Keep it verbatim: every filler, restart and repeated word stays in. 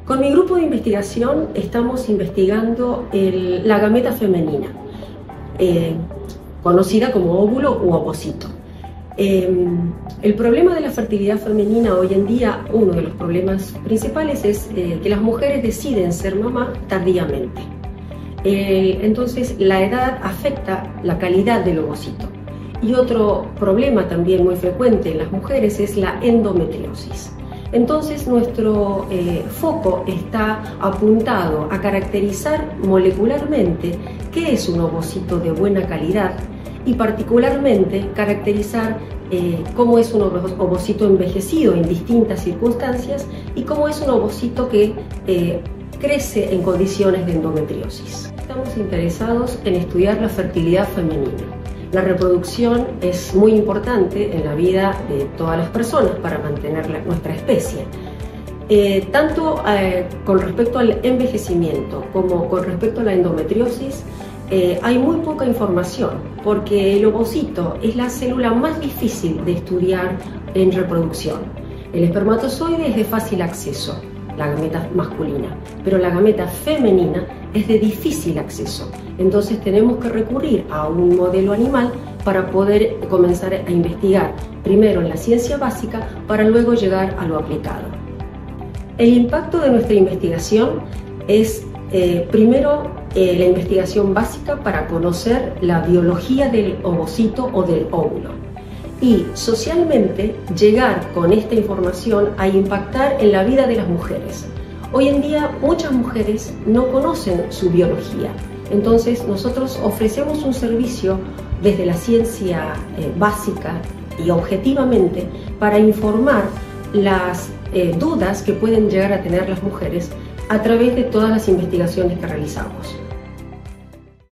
Con mi grupo de investigación estamos investigando el, la gameta femenina, eh, conocida como óvulo u ovocito. Eh, el problema de la fertilidad femenina hoy en día, uno de los problemas principales es eh, que las mujeres deciden ser mamá tardíamente. Eh, entonces la edad afecta la calidad del ovocito. Y otro problema también muy frecuente en las mujeres es la endometriosis. Entonces nuestro eh, foco está apuntado a caracterizar molecularmente qué es un ovocito de buena calidad y particularmente caracterizar eh, cómo es un ovocito envejecido en distintas circunstancias y cómo es un ovocito que eh, crece en condiciones de endometriosis. Estamos interesados en estudiar la fertilidad femenina. La reproducción es muy importante en la vida de todas las personas para mantener la, nuestra especie. Eh, tanto eh, con respecto al envejecimiento como con respecto a la endometriosis, eh, hay muy poca información porque el ovocito es la célula más difícil de estudiar en reproducción. El espermatozoide es de fácil acceso, la gameta masculina, pero la gameta femenina es de difícil acceso. Entonces tenemos que recurrir a un modelo animal para poder comenzar a investigar primero en la ciencia básica para luego llegar a lo aplicado. El impacto de nuestra investigación es eh, primero eh, la investigación básica para conocer la biología del ovocito o del óvulo. Y socialmente llegar con esta información a impactar en la vida de las mujeres. Hoy en día muchas mujeres no conocen su biología, entonces nosotros ofrecemos un servicio desde la ciencia eh, básica y objetivamente para informar las eh, dudas que pueden llegar a tener las mujeres a través de todas las investigaciones que realizamos.